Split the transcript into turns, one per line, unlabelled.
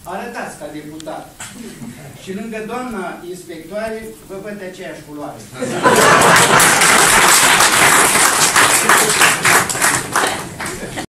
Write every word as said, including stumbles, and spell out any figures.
arătați ca deputat. Și lângă doamna inspectoare, vă văd de aceeași culoare.